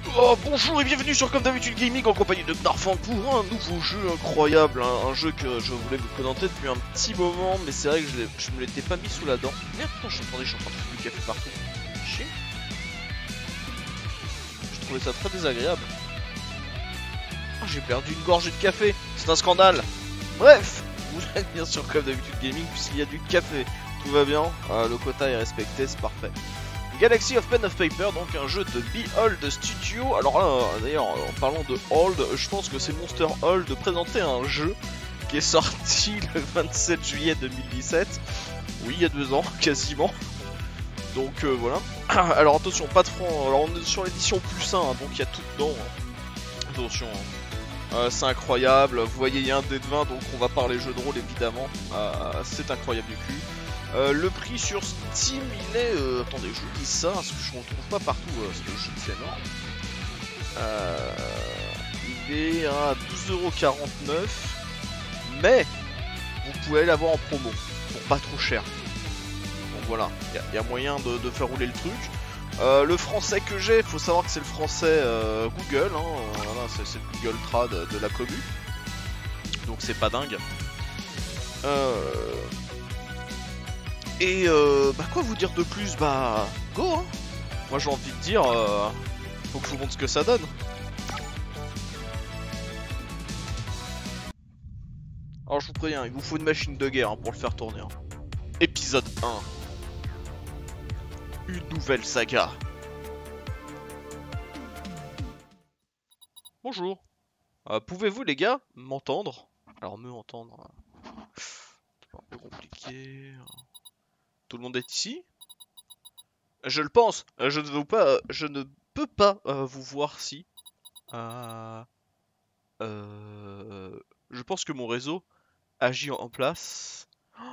Oh, bonjour et bienvenue sur Comme d'habitude Gaming en compagnie de Gnarfan pour un nouveau jeu incroyable, un jeu que je voulais vous présenter depuis un petit moment, mais c'est vrai que je me l'étais pas mis sous la dent. Merde, attends, je suis en train de foutre du café partout. Chier. Je trouvais ça très désagréable. Oh, j'ai perdu une gorgée de café, c'est un scandale. Bref, vous êtes bien sûr Comme d'habitude Gaming puisqu'il y a du café. Tout va bien, le quota est respecté, c'est parfait. Galaxy of Pen of Paper, donc un jeu de Behold Studio. Alors là, d'ailleurs, en parlant de Hold, je pense que c'est Monster Hold de présenter un jeu qui est sorti le 27 juillet 2017. Oui, il y a 2 ans, quasiment. Donc voilà. Alors attention, pas de franc. Alors on est sur l'édition plus 1, hein, donc il y a tout dedans. Hein. Attention, hein. C'est incroyable. Vous voyez, il y a un dé de 20, donc on va parler jeu de rôle évidemment. C'est incroyable du cul. Le prix sur Steam, il est... attendez, je vous dis ça, parce que je ne retrouve pas partout, parce que le jeu c'est énorme. Il est à 12,49€, mais vous pouvez l'avoir en promo, pour pas trop cher. Donc voilà, il y a moyen de faire rouler le truc. Le français que j'ai, il faut savoir que c'est le français Google, hein, voilà, c'est le Google Trad de la commu. Donc c'est pas dingue. Et bah quoi vous dire de plus, bah go hein. Moi j'ai envie de dire faut que je vous montre ce que ça donne. Alors je vous préviens, il vous faut une machine de guerre hein, pour le faire tourner hein. Épisode 1. Une nouvelle saga. Bonjour. Pouvez-vous les gars m'entendre? Alors me entendre c'est un peu compliqué. Tout le monde est ici? Je le pense. Je ne peux pas vous voir si. Je pense que mon réseau agit en place.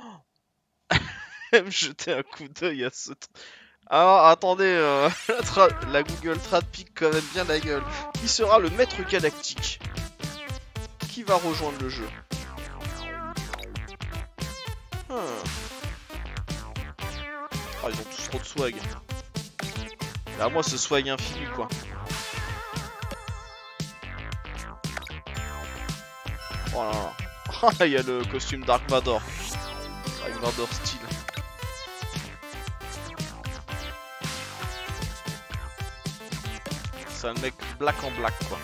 Me jeter un coup d'œil à ce. Alors attendez, la Google Trad pique quand même bien la gueule. Qui sera le maître galactique? Qui va rejoindre le jeu? Ah, ils ont tous trop de swag. Là, moi, ce swag infini, quoi. Voilà. Ah, il y a le costume Dark Vador. Dark Vador style. C'est un mec black en black, quoi.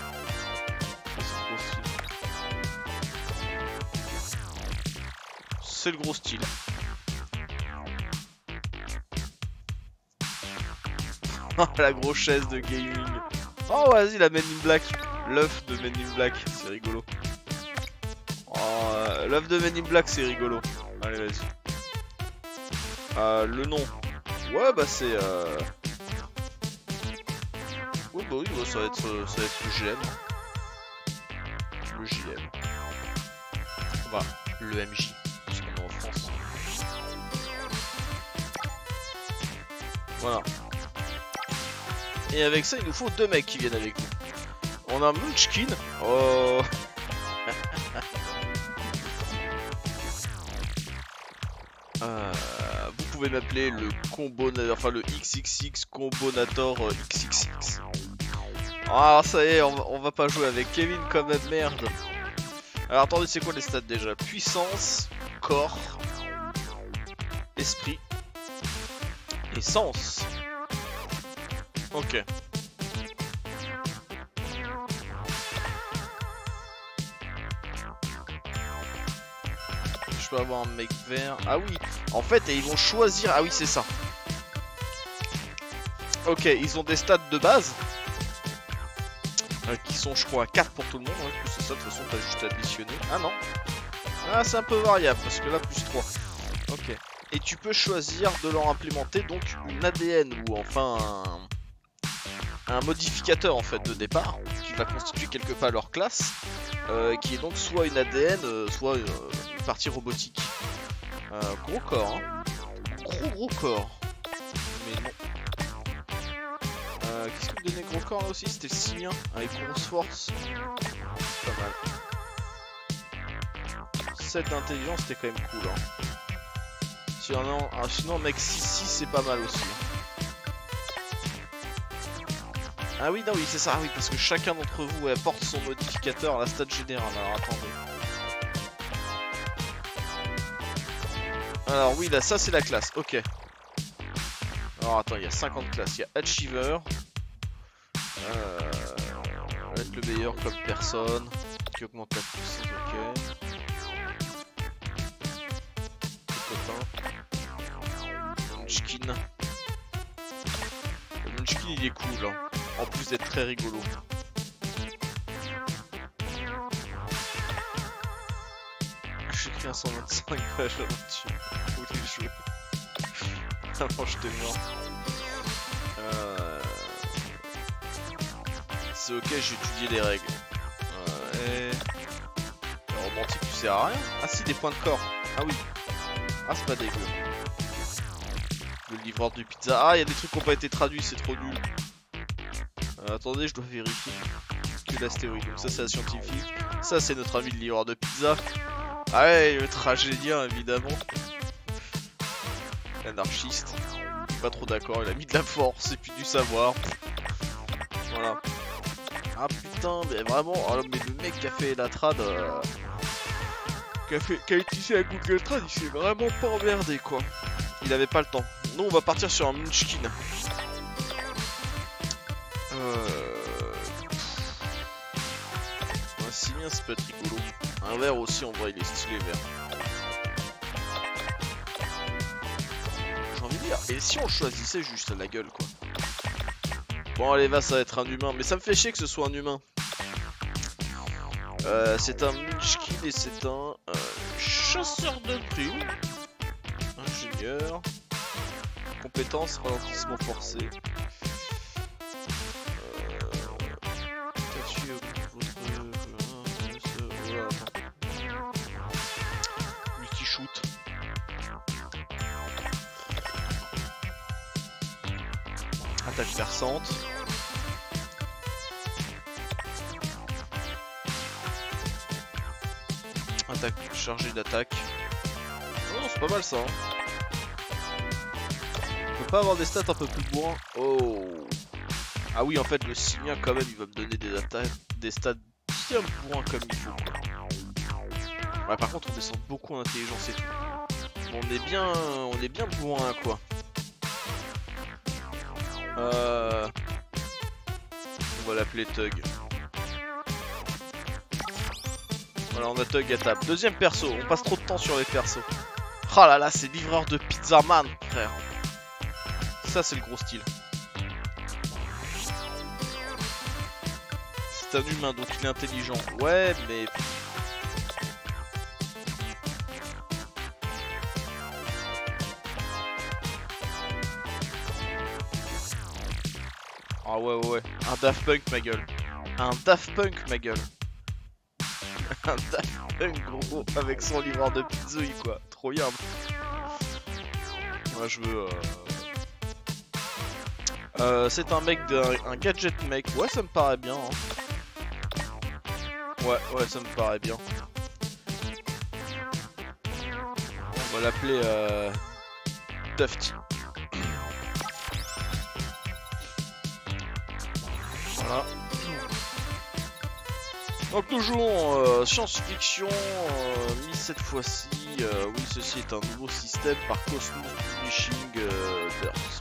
C'est le gros style. La grosse chaise de gaming. Oh vas-y la Men in Black. L'œuf de Men in Black, c'est rigolo. Oh, l'œuf de Men in Black c'est rigolo. Allez vas-y. Le nom. Ouais bah c'est oui bah oui bah, ça va être le GM. Le JM. Bah le MJ. Parce qu'on est en France. Voilà. Et avec ça, il nous faut 2 mecs qui viennent avec nous. On a Munchkin. Oh. Vous pouvez m'appeler le combonator, enfin le XXX combonator XXX. Ah ça y est, on va pas jouer avec Kevin comme même merde. Alors attendez, c'est quoi les stats déjà? Puissance, corps, esprit et sens. Ok. Je peux avoir un mec vert. Ah oui, en fait, et ils vont choisir. Ah oui, c'est ça. Ok, ils ont des stats de base. Qui sont, je crois, 4 pour tout le monde. Hein, c'est ça, de toute façon, t'as juste additionné. Ah non. Ah, c'est un peu variable parce que là, plus 3. Ok. Et tu peux choisir de leur implémenter donc une ADN ou enfin un modificateur en fait de départ qui va constituer quelque part leur classe qui est donc soit une ADN soit une partie robotique. Gros corps hein. Gros corps. Mais non. Qu'est-ce qui me donnait gros corps là aussi? C'était le simien avec grosse force. Pas mal. 7 d'intelligence c'était quand même cool hein. Sinon mec 6-6 c'est pas mal aussi. Ah oui, non, oui, c'est ça, oui, parce que chacun d'entre vous apporte son modificateur à la stat générale. Alors attendez. Alors oui, là, ça c'est la classe, ok. Alors attends, il y a 50 classes. Il y a Achiever. Être le meilleur comme personne. Qui augmente la puissance, ok. Munchkin. Le Munchkin il est cool, hein. En plus d'être très rigolo. J'ai écrit un 125, ouais, j'en dessus. Où les jouer. Avant je te meurs. C'est ok, j'ai étudié les règles. Le romantique tu sers à rien. Ah si, des points de corps. Ah oui. Ah c'est pas dégueu. Le livreur de pizza. Ah, il y a des trucs qui n'ont pas été traduits, c'est trop nul. Attendez, je dois vérifier. Que la stéroïde. Donc ça c'est la scientifique. Ça c'est notre ami le livreur de pizza. Ah ouais, le tragédien évidemment. L'anarchiste. Pas trop d'accord, il a mis de la force et puis du savoir. Voilà. Ah putain, mais vraiment, oh, mais le mec qui a fait la trad, qui a utilisé la Google Trad, il s'est vraiment pas emmerdé quoi. Il avait pas le temps. Nous on va partir sur un Munchkin. Un simien ça peut être rigolo. Un verre aussi en vrai il est stylé vert. J'ai envie de dire, et si on choisissait juste la gueule quoi. Bon allez va, ça va être un humain, mais ça me fait chier que ce soit un humain. C'est un Munchkin et c'est un chasseur de primes. Ingénieur. Compétence, ralentissement forcé. Multi-shoot. Attaque perçante. Attaque chargée d'attaque. Oh, c'est pas mal ça. Hein. On peut pas avoir des stats un peu plus bourrins. Oh. Ah oui, en fait, le simien quand même, il va me donner des attaques, des stats bien bourrins comme il faut. Ouais, par contre, on descend beaucoup en intelligence et tout. On est bien bourrin quoi. On va l'appeler Tug. Voilà, on a Tug à table. Deuxième perso, on passe trop de temps sur les persos. Oh là là, c'est livreur de pizza man, frère. Ça, c'est le gros style. C'est un humain, donc il est intelligent. Ouais, mais... Ah ouais, ouais, ouais. Un Daft Punk, ma gueule. Un Daft Punk, ma gueule. Un Daft Punk, gros, avec son livreur de pizzouille, quoi. Trop bien. Moi, je veux... c'est un mec un gadget mec. Ouais, ça me paraît bien. Hein. Ouais, ça me paraît bien. On va l'appeler Dafty. Voilà. Donc toujours science-fiction, mis cette fois-ci, oui ceci est un nouveau système par Cosmos Publishing Burst.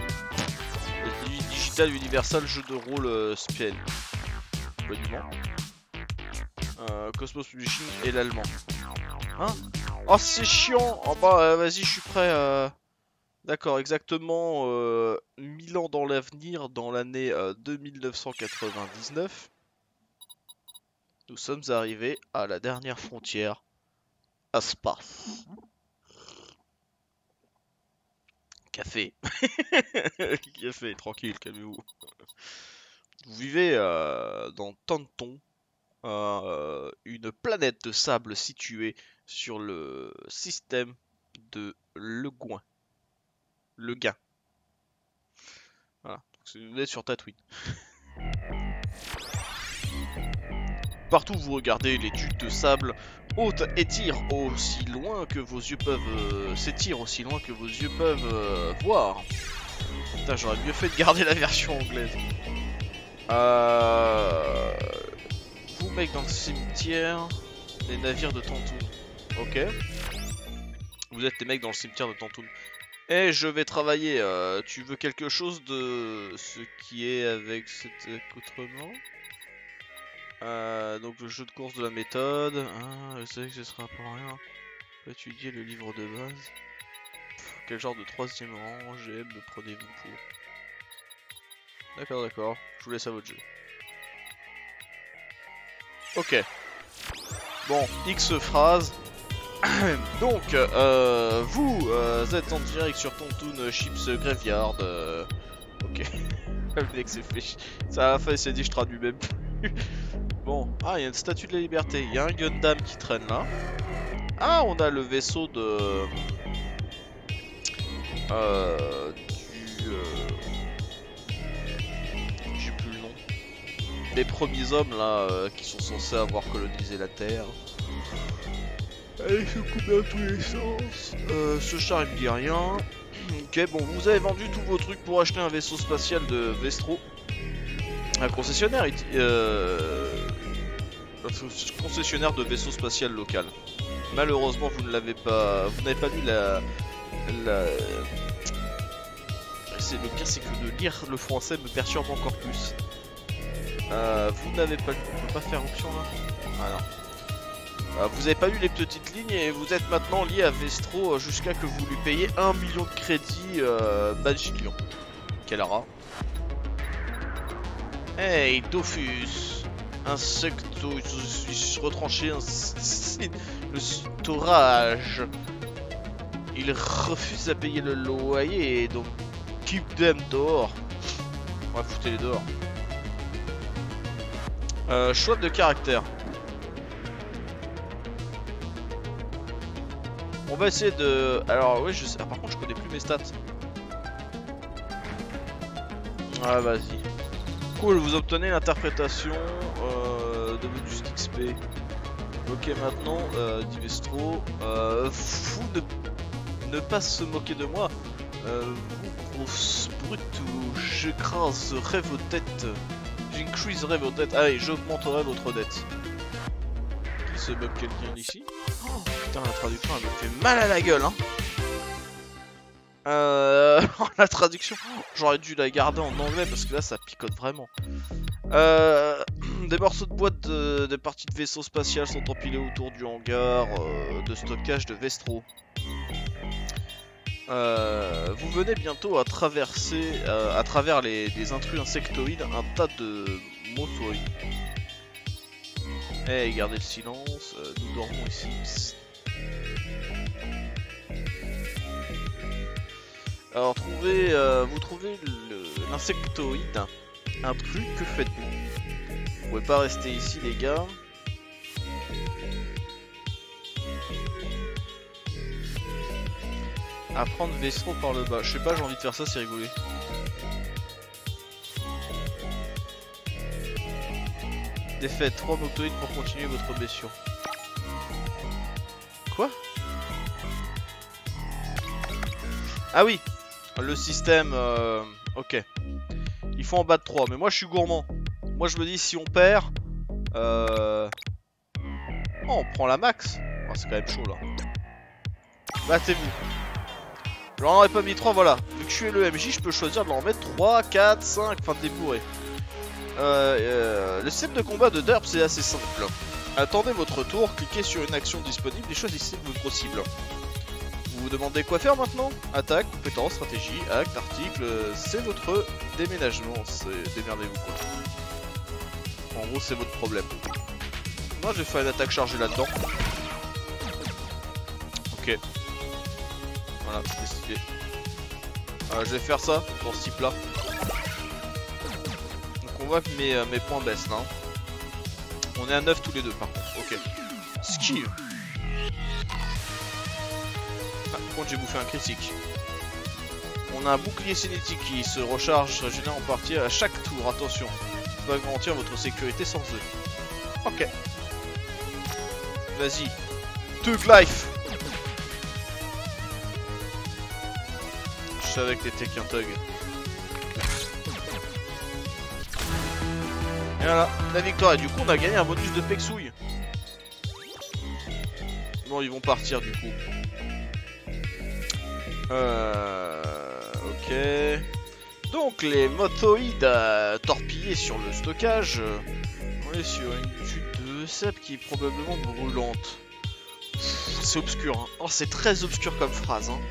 Digital Universal jeu de rôle Spiel. Monument. Cosmos Publishing et l'allemand. Hein? Oh c'est chiant. Oh bah vas-y je suis prêt. D'accord, exactement 1000 ans dans l'avenir, dans l'année 2999. Nous sommes arrivés à la dernière frontière, à Spa. Café. Café, tranquille, calmez-vous. Vous vivez dans Tanton, une planète de sable située sur le système de Le Gain. Voilà, donc vous êtes sur Tatooine. Partout où vous regardez, les dunes de sable hautes s'étirent aussi loin que vos yeux peuvent voir. Putain, j'aurais mieux fait de garder la version anglaise. Vous mec dans le cimetière, les navires de Tantoum. Ok. Vous êtes les mecs dans le cimetière de Tantoum. Et je vais travailler. Tu veux quelque chose de ce qui est avec cet accoutrement? Donc le jeu de course de la méthode. Ah, je sais que ce sera pour rien. Étudier le livre de base. Quel genre de troisième rang GM me prenez-vous pour? D'accord, d'accord. Je vous laisse à votre jeu. Ok. Bon, X phrases. Donc, vous êtes en direct sur Tontoon Chips Graveyard. Ok. Le mec s'est fait. Ça a fait, il s'est dit, je traduis même plus. Bon, ah, il y a une statue de la liberté. Il y a un Gundam qui traîne là. Ah, on a le vaisseau de. J'ai plus le nom. Les premiers hommes là qui sont censés avoir colonisé la Terre. Allez, se couper dans tous les sens. Ce char il me dit rien. Ok, bon, vous avez vendu tous vos trucs pour acheter un vaisseau spatial de Vestro. Un concessionnaire, concessionnaire de vaisseau spatial local. Malheureusement, vous ne l'avez pas. Vous n'avez pas lu la. C'est le pire, c'est que de lire le français me perturbe encore plus. Vous n'avez pas lu. On peut pas faire option là. Ah non. Vous n'avez pas lu les petites lignes et vous êtes maintenant lié à Vestro jusqu'à que vous lui payiez 1 million de crédits Badgilion. Quel rat. Hey Dofus, insecto retranché, le storage. Il refuse à payer le loyer, donc keep them dehors. On va foutre les dehors. Choix de caractère. On va essayer de... Alors oui je sais... Ah, par contre je connais plus mes stats. Ah vas-y. Cool, vous obtenez l'interprétation de bonus XP. Ok maintenant, dit Vestro. Fou ne pas se moquer de moi. Vous grosse brute, j'écraserai vos têtes. J'increaserai vos têtes. Allez, j'augmenterai votre dette. Qui se moque quelqu'un d'ici? Oh, putain, la traduction elle me fait mal à la gueule hein. La traduction, j'aurais dû la garder en anglais parce que là ça picote vraiment. Des morceaux de boîte de parties de vaisseau spatial sont empilés autour du hangar de stockage de Vestro. Vous venez bientôt à traverser à travers les intrus insectoïdes un tas de mothoïdes. Eh, gardez le silence, nous dormons ici. Psst. Alors vous trouvez l'insectoïde intrus, que faites-vous? Vous pouvez pas rester ici les gars. Apprendre Vestro par le bas. Je sais pas, j'ai envie de faire ça, c'est rigolé. Défaites 3 moctoïdes pour continuer votre blessure. Quoi? Ah oui, le système... Ok. Il faut en battre 3, mais moi je suis gourmand. Moi je me dis si on perd... Oh, on prend la max. Oh, c'est quand même chaud là. Battez-vous. Je n'en aurais pas mis 3, voilà. Vu que je suis le MJ, je peux choisir de l'en mettre 3, 4, 5, enfin de débourrer. Le système de combat de Derp c'est assez simple. Attendez votre tour, cliquez sur une action disponible et choisissez votre cible. Vous vous demandez quoi faire maintenant? Attaque, compétence, stratégie, acte, article, c'est votre déménagement, démerdez-vous quoi. En gros c'est votre problème. Moi j'ai fait une attaque chargée là-dedans. Ok. Voilà, c'est décidé. Je vais faire ça dans ce type là. Donc on voit que mes points baissent là. On est à 9 tous les deux par contre, ok. Ski. Ah, par contre j'ai bouffé un critique. On a un bouclier cinétique qui se recharge, régénère en partie à chaque tour, attention. Ça va garantir votre sécurité sans eux. Ok. Vas-y. Tug Life. Je savais que t'étais qu'un Tug. Et voilà, la victoire. Et du coup, on a gagné un bonus de Pexouille. Non, ils vont partir du coup. Ok. Donc, les motoïdes torpillés sur le stockage. On est sur une chute de sable qui est probablement brûlante. C'est obscur. Hein. Oh, c'est très obscur comme phrase. Hein.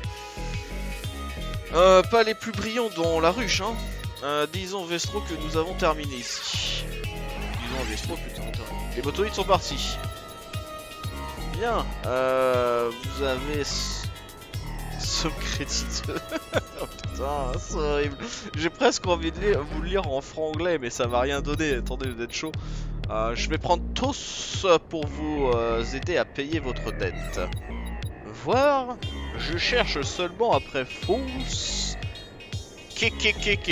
Pas les plus brillants dans la ruche. Hein. Disons Vestro que nous avons terminé ici. Disons Vestro que nous avons terminé. Les motoïdes sont partis. Bien. Vous avez ce crédit de... Oh putain, c'est horrible. J'ai presque envie de vous le lire en franglais, mais ça va rien donner. Attendez d'être chaud. Je vais prendre tous pour vous aider à payer votre dette. Voir, je cherche seulement après fausse. Kékékéké.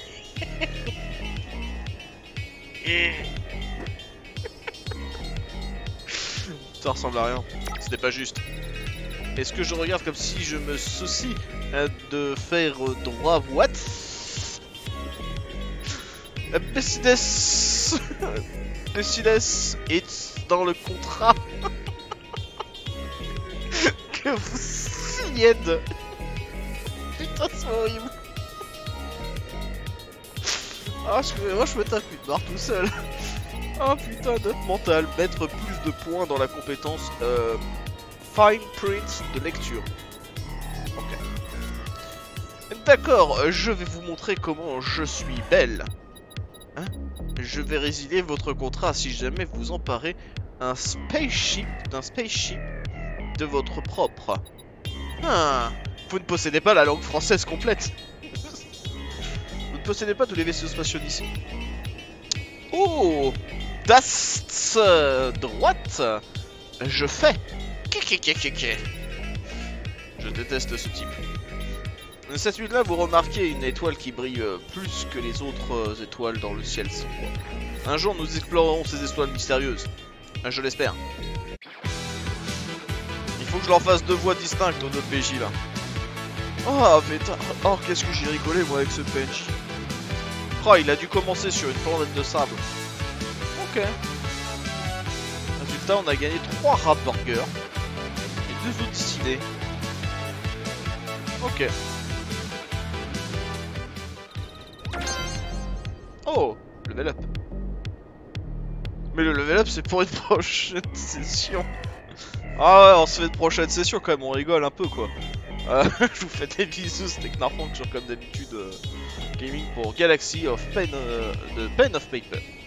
Ça ressemble à rien. Ce n'est pas juste. Est-ce que je regarde comme si je me soucie de faire droit? What? Business. Business, it's dans le contrat que vous signez de... Putain, c'est horrible. Ah, excusez-moi, je me tape une barre tout seul. Ah putain, note mentale, mettre plus de points dans la compétence fine print de lecture. Ok. D'accord, je vais vous montrer comment je suis belle. Hein? Je vais résilier votre contrat si jamais vous emparez d'un spaceship de votre propre. Ah, vous ne possédez pas la langue française complète. Vous ne possédez pas tous les vaisseaux spatiaux d'ici. Oh, das droite. Je fais. Je déteste ce type. Cette nuit-là, vous remarquez une étoile qui brille plus que les autres étoiles dans le ciel sombre. Un jour, nous explorerons ces étoiles mystérieuses. Je l'espère. Il faut que je leur fasse deux voix distinctes au notre PJ là. Oh, putain. Oh, qu'est-ce que j'ai rigolé moi avec ce PNJ. Oh, il a dû commencer sur une planète de sable. Ok. Résultat, on a gagné 3 rap burgers et 2 autres distillés. Ok. Oh, level up. Mais le level up c'est pour une prochaine session. Ah ouais, on se fait une prochaine session quand même, on rigole un peu quoi. Je vous fais des bisous, c'était Knarfunk sur comme d'habitude gaming pour Galaxy of Pen of Paper.